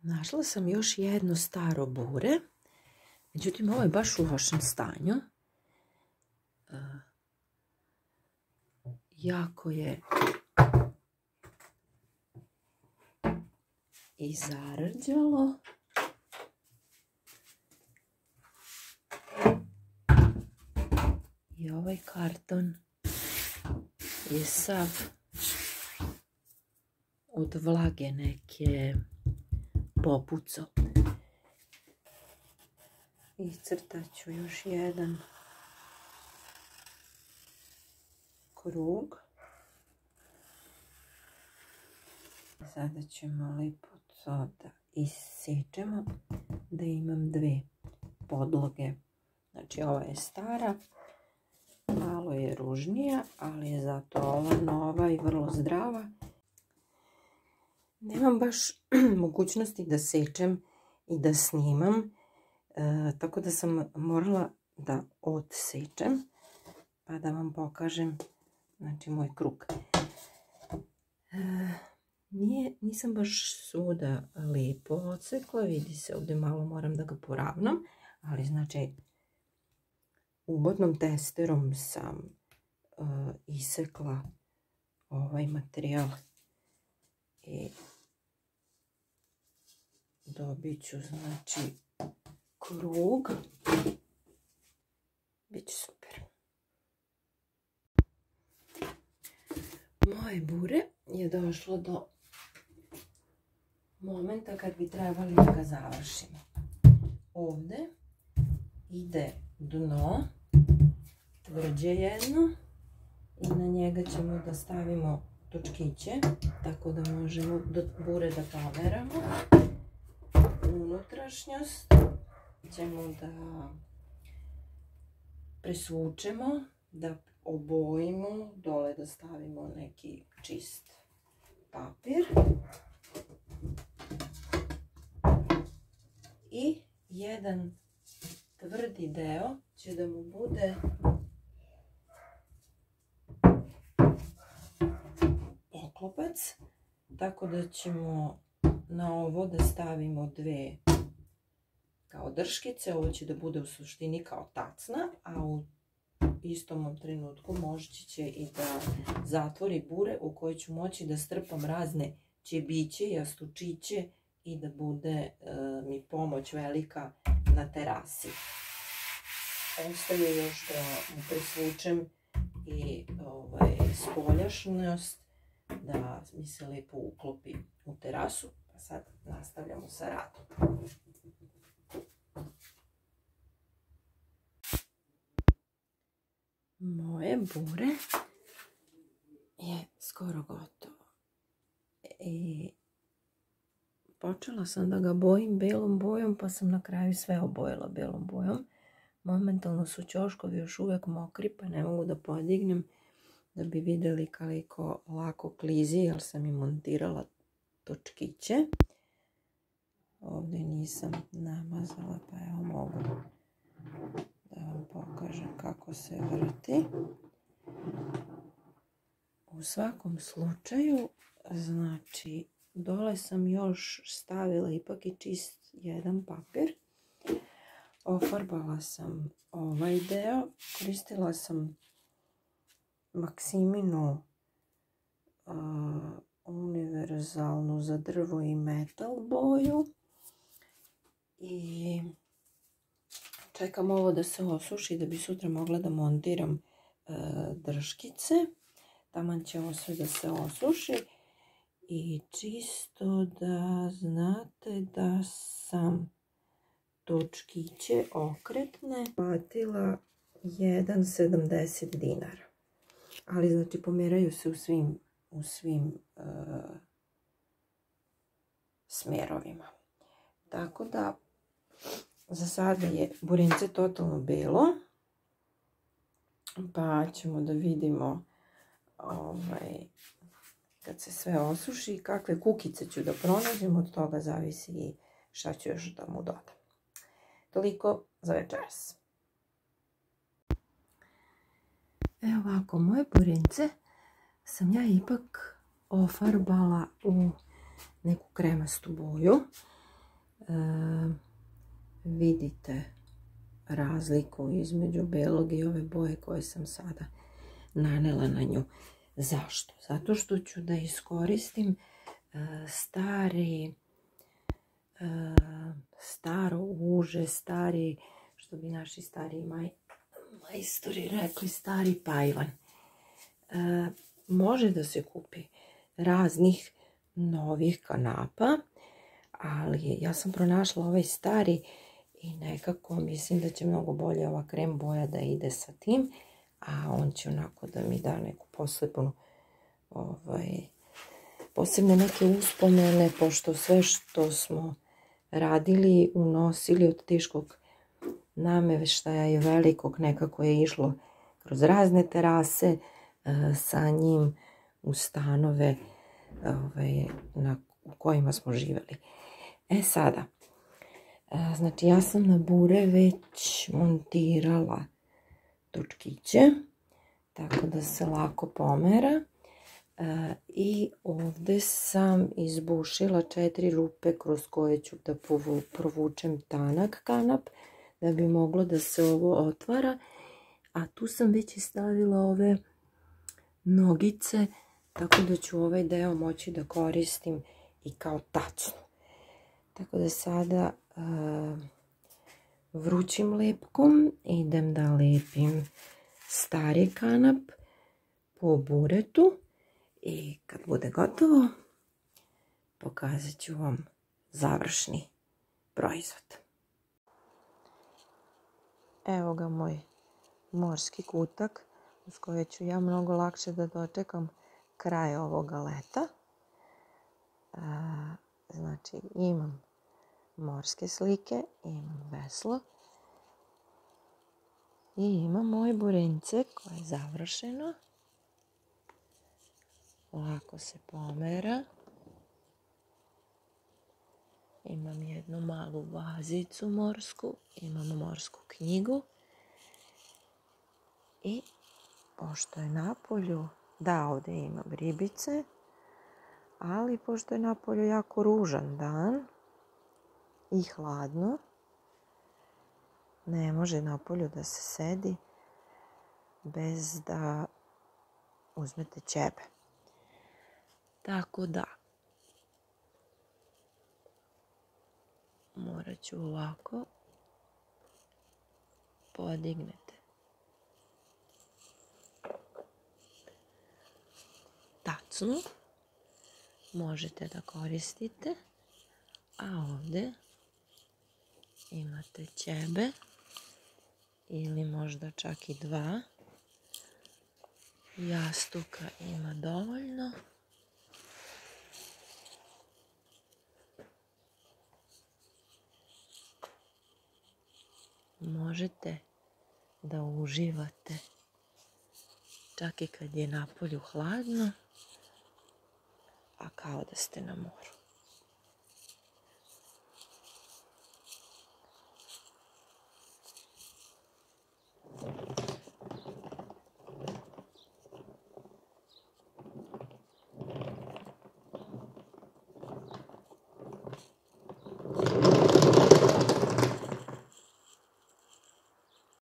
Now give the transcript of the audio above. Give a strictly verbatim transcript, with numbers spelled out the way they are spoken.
Našla sam još jedno staro bure, međutim ovo je baš u lošem stanju. Uh, jako je i zarđalo. I ovaj karton je sav od vlage neke popuco. Iscrtat ću još jedan krug. Sada ćemo lijepo to da isečemo, da imam dve podloge. Znači ova je stara, malo je ružnija, ali je zato ova nova i vrlo zdrava. Nemam baš mogućnosti da sečem i da snimam, e, tako da sam morala da odsečem, pa da vam pokažem, znači, moj krug. E, nije, nisam baš svuda lijepo odsekla, vidi se ovdje malo, moram da ga poravnam, ali znači ubodnom testerom sam e, isekla ovaj materijal i dobit ću, znači, krug. Biće super. Moje bure je došlo do momenta kad bi trebali da ga završimo. Ovdje ide dno, tvrđe jedno, i na njega ćemo da stavimo točkiće, tako da možemo do bure da pomeramo. Unutrašnjost ćemo da presvučemo, da obojimo, dole da stavimo neki čist papir i jedan tvrdi deo će da mu bude poklopac, tako da ćemo na ovo da stavimo dve kao drškice. Ovo će da bude u suštini kao tacna, a u istom trenutku moći će i da zatvori bure u kojoj ću moći da strpam razne ćebiće, jastučiće i da bude e, mi pomoć velika na terasi. Ostaje još da mu presvučem i ovaj, spoljašnjost, da mi se lijepo uklopi u terasu. Pa sad nastavljamo sa radom. Moje bure je skoro gotovo. I počela sam da ga bojim belom bojom, pa sam na kraju sve obojila belom bojom. Momentalno su ćoškovi još uvijek mokri, pa ne mogu da podignem da bi vidjeli koliko lako klizi, jer sam i montirala točkiće. Ovdje nisam namazala, pa evo mogu da vam pokažem kako se vrti. U svakom slučaju, znači, dole sam još stavila ipak i čist jedan papir. Ofarbala sam ovaj deo, koristila sam Maksiminu uh, univerzalnu za drvo i metal boju i čekam ovo da se osuši da bi sutra mogla da montiram uh, drškice. Taman će ovo sve da se osuši i čisto da znate da sam točkiće okretne platila jedan zarez sedamdeset dinara. Ali znači pomjeraju se u svim, u svim uh, smjerovima. Tako da za sada je burince totalno belo, pa ćemo da vidimo ovaj, kad se sve osuši kakve kukice ću da pronađem, od toga zavisi i šta ću još da mu dodam. Toliko za večeras. Evo ovako, moje burince sam ja ipak ofarbala u neku kremastu boju. vidite razliku između belog i ove boje koje sam sada nanela na nju. Zašto? Zato što ću da iskoristim stari, staro uže, stari, što bi naši stari maj, majstori rekli, stari pajvan. Može da se kupi raznih novih kanapa, ali ja sam pronašla ovaj stari i nekako mislim da će mnogo bolje ova krem boja da ide sa tim, a on će onako da mi da neku posebnu, ovaj, posebne neke uspomene, pošto sve što smo radili, unosili od teškog nameštaja je velikog, nekako je išlo kroz razne terase sa njim u stanove ovaj, na, u kojima smo živjeli. E sada, znači ja sam na bure već montirala točkiće, tako da se lako pomera. I ovdje sam izbušila četiri rupe kroz koje ću da provučem tanak kanap, da bi moglo da se ovo otvara. A tu sam već i stavila ove nogice, tako da ću ovaj deo moći da koristim i kao tacnu. Tako da sada uh, vrućim lepkom idem da lepim stari kanap po buretu i kad bude gotovo pokazat ću vam završni proizvod. Evo ga moj morski kutak uz koje ću ja mnogo lakše da dočekam kraj ovoga leta. A, znači imam morske slike, imam veslo i imam moje burence koje je završeno. Lako se pomera. Imam jednu malu vazicu morsku, imam morsku knjigu i pošto je napolju, da, ovdje imam ribice, ali pošto je napolju jako ružan dan i hladno, ne može napolju da se sedi bez da uzmete ćebe. Tako da, morat ću ovako podignete tacnu, možete da koristite, a ovdje imate ćebe ili možda čak i dva. Jastuka ima dovoljno. Možete da uživate čak i kad je napolju hladno, a kao da ste na moru.